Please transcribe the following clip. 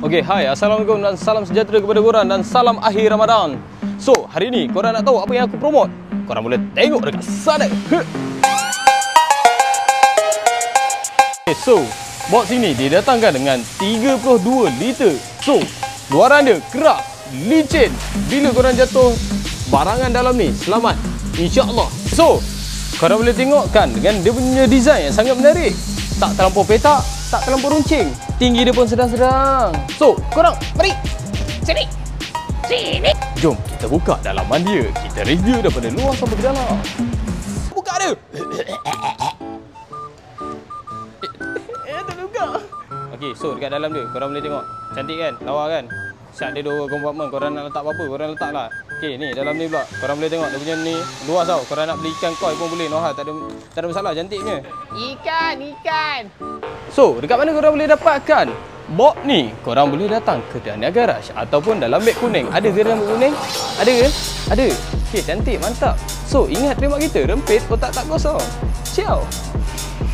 Okay, hai, Assalamualaikum dan salam sejahtera kepada korang dan salam akhir Ramadan. So, hari ni korang nak tahu apa yang aku promote? Korang boleh tengok dekat sana. Okay, so, box ini didatangkan dengan 32 liter. So, luaran dia keras, licin. Bila korang jatuh barangan dalam ni, selamat, InsyaAllah. So, korang boleh tengok kan dengan dia punya design yang sangat menarik. Tak terlampau petak, tak terlampau runcing. Tinggi dia pun sedang-sedang. So, korang mari sini. Sini. Jom kita buka dalaman dia. Kita review daripada luar sampai ke dalam. Buka dia. Tak buka. Okey, so dekat dalam dia korang boleh tengok. Cantik kan? Lawa kan? Siap dia dua kompartmen. Korang nak letak apa-apa, korang letaklah. Okey, ni dalam ni pula. Korang boleh tengok dia punya ni luas tau. Korang nak beli ikan koi pun boleh. Noh, tak ada masalah, cantiknya. Ikan. So, dekat mana korang boleh dapatkan box ni? Korang boleh datang ke Dania Garage ataupun dalam beg kuning. Ada ke dalam beg kuning? Ada ke? Ada. Okey, cantik, mantap. So, ingat remote kita, rempit, otak tak kosong. Ciao.